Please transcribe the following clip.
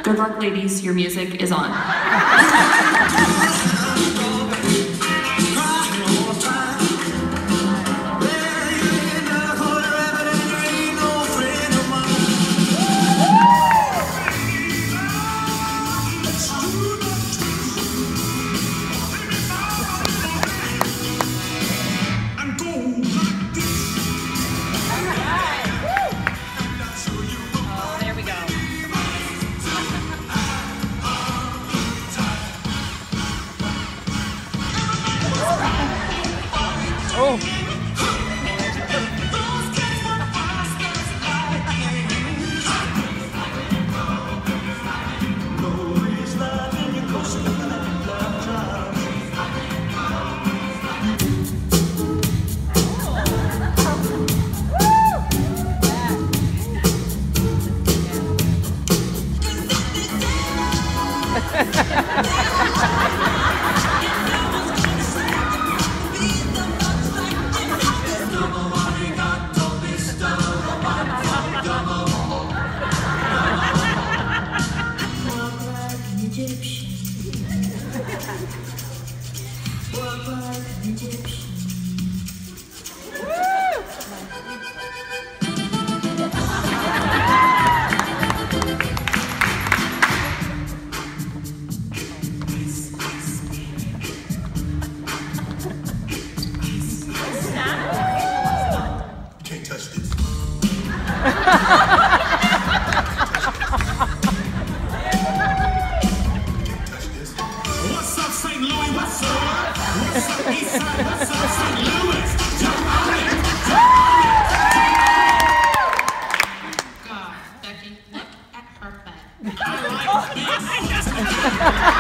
Good luck, ladies. Your music is on. Oh! Can't touch this. What's up, St. Louis? What's up? What's up, Eastside? What's up, St. Louis? Jump on it! God, Becky, look at her butt. I like this.